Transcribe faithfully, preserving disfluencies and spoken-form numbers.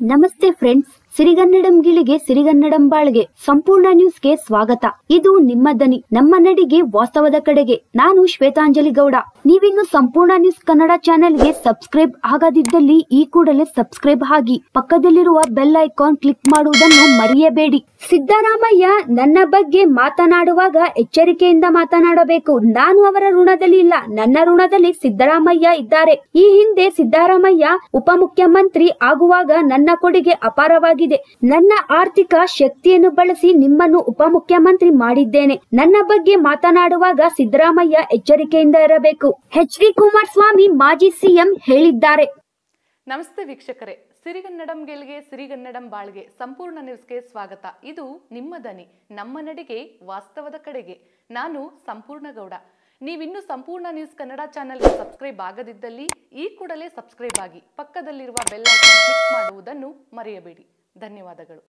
ನಮಸ್ತೆ ಫ್ರೆಂಡ್ಸ್, ಸಿರಿಗನ್ನಡಂ ಗಿಳಿಗೆ ಸಿರಿಗನ್ನಡಂ ಬಾಳ್ಗೆ ಸಂಪೂರ್ಣ ನ್ಯೂಸ್ಗೆ ಸ್ವಾಗತ. ಇದು ನಿಮ್ಮ ದನಿ, ನಮ್ಮ ನಡಿಗೆ ವಾಸ್ತವದ ಕಡೆಗೆ. ನಾನು ಶ್ವೇತಾಂಜಲಿ ಗೌಡ. ನೀವಿನ್ನು ಸಂಪೂರ್ಣ ನ್ಯೂಸ್ ಕನ್ನಡ ಚಾನೆಲ್ಗೆ ಸಬ್ಸ್ಕ್ರೈಬ್ ಆಗದಿದ್ದಲ್ಲಿ ಈ ಕೂಡಲೇ ಸಬ್ಸ್ಕ್ರೈಬ್ ಆಗಿ, ಪಕ್ಕದಲ್ಲಿರುವ ಬೆಲ್ ಐಕಾನ್ ಕ್ಲಿಕ್ ಮಾಡುವುದನ್ನು ಮರೆಯಬೇಡಿ. ಸಿದ್ದರಾಮಯ್ಯ ನನ್ನ ಬಗ್ಗೆ ಮಾತನಾಡುವಾಗ ಎಚ್ಚರಿಕೆಯಿಂದ ಮಾತನಾಡಬೇಕು. ನಾನು ಅವರ ಋಣದಲ್ಲಿ ಇಲ್ಲ, ನನ್ನ ಋಣದಲ್ಲಿ ಸಿದ್ದರಾಮಯ್ಯ ಇದ್ದಾರೆ. ಈ ಹಿಂದೆ ಸಿದ್ದರಾಮಯ್ಯ ಉಪಮುಖ್ಯಮಂತ್ರಿ ಆಗುವಾಗ ನನ್ನ ಕೊಡುಗೆ ಅಪಾರವಾಗಿದೆ. ನನ್ನ ಆರ್ಥಿಕ ಶಕ್ತಿಯನ್ನು ಬಳಸಿ ನಿಮ್ಮನ್ನು ಉಪಮುಖ್ಯಮಂತ್ರಿ ಮಾಡಿದ್ದೇನೆ. ನನ್ನ ಬಗ್ಗೆ ಮಾತನಾಡುವಾಗ ಸಿದ್ದರಾಮಯ್ಯ ಎಚ್ಚರಿಕೆಯಿಂದ ಇರಬೇಕು. ಎಚ್ ಡಿ ಕುಮಾರಸ್ವಾಮಿ ಮಾಜಿ ಸಿಎಂ ಹೇಳಿದ್ದಾರೆ. ನಮಸ್ತೆ ವೀಕ್ಷಕರೇ, ಸಿರಿಗನ್ನಡಂ ಗೆಲ್ಗೆ ಸಿರಿಗನ್ನಡಂ ಬಾಳ್ಗೆ ಸಂಪೂರ್ಣ ನ್ಯೂಸ್ಗೆ ಸ್ವಾಗತ. ಇದು ನಿಮ್ಮ ದನಿ, ನಮ್ಮ ನಡಿಗೆ ವಾಸ್ತವದ ಕಡೆಗೆ. ನಾನು ಸಂಪೂರ್ಣ ಗೌಡ. ನೀವಿನ್ನು ಸಂಪೂರ್ಣ ನ್ಯೂಸ್ ಕನ್ನಡ ಚಾನೆಲ್ಗೆ ಸಬ್ಸ್ಕ್ರೈಬ್ ಆಗದಿದ್ದಲ್ಲಿ ಈ ಕೂಡಲೇ ಸಬ್ಸ್ಕ್ರೈಬ್ ಆಗಿ, ಪಕ್ಕದಲ್ಲಿರುವ ಬೆಲ್ ಐಕಾನ್ ಕ್ಲಿಕ್ ಮಾಡುವುದನ್ನು ಮರೆಯಬೇಡಿ. ಧನ್ಯವಾದಗಳು.